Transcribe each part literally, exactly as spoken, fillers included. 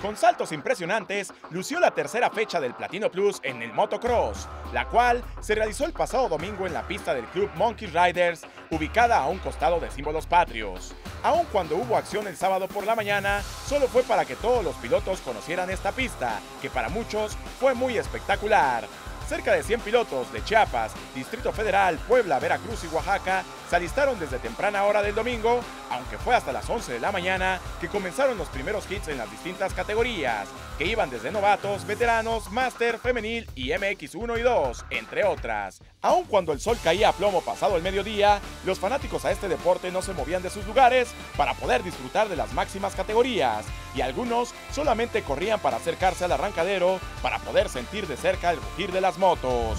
Con saltos impresionantes, lució la tercera fecha del Platino Plus en el motocross, la cual se realizó el pasado domingo en la pista del club Monkey Riders, ubicada a un costado de Símbolos Patrios. Aun cuando hubo acción el sábado por la mañana, solo fue para que todos los pilotos conocieran esta pista, que para muchos fue muy espectacular. Cerca de cien pilotos de Chiapas, Distrito Federal, Puebla, Veracruz y Oaxaca se alistaron desde temprana hora del domingo, aunque fue hasta las once de la mañana que comenzaron los primeros hits en las distintas categorías, que iban desde novatos, veteranos, máster, femenil y M X uno y dos, entre otras. Aun cuando el sol caía a plomo pasado el mediodía, los fanáticos a este deporte no se movían de sus lugares para poder disfrutar de las máximas categorías, y algunos solamente corrían para acercarse al arrancadero para poder sentir de cerca el rugir de las motos.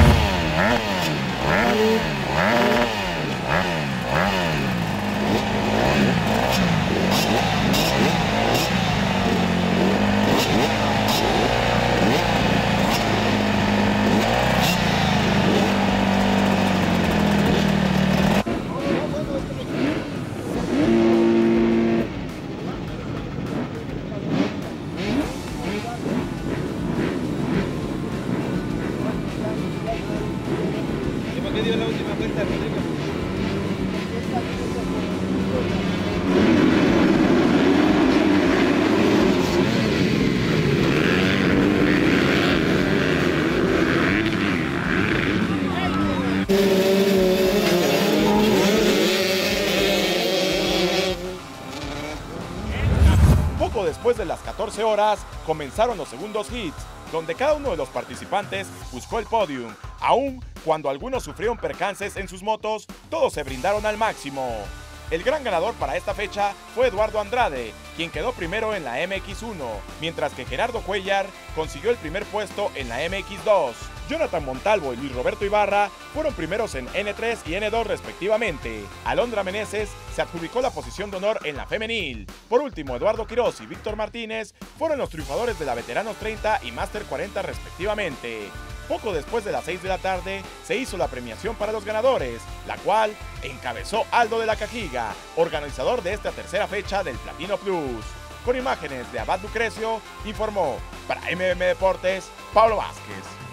¿Por qué dio la última vuelta, Rodrigo? Poco después de las catorce horas, comenzaron los segundos hits, donde cada uno de los participantes buscó el podium. Aún cuando algunos sufrieron percances en sus motos, todos se brindaron al máximo. El gran ganador para esta fecha fue Eduardo Andrade, quien quedó primero en la M X uno, mientras que Gerardo Cuellar consiguió el primer puesto en la M X dos. Jonathan Montalvo y Luis Roberto Ibarra fueron primeros en N tres y N dos respectivamente. Alondra Meneses se adjudicó la posición de honor en la femenil. Por último, Eduardo Quiroz y Víctor Martínez fueron los triunfadores de la Veteranos treinta y Máster cuarenta respectivamente. Poco después de las seis de la tarde se hizo la premiación para los ganadores, la cual encabezó Aldo de la Cajiga, organizador de esta tercera fecha del Platino Plus. Con imágenes de Abad Lucrecio, informó para M M Deportes, Pablo Vázquez.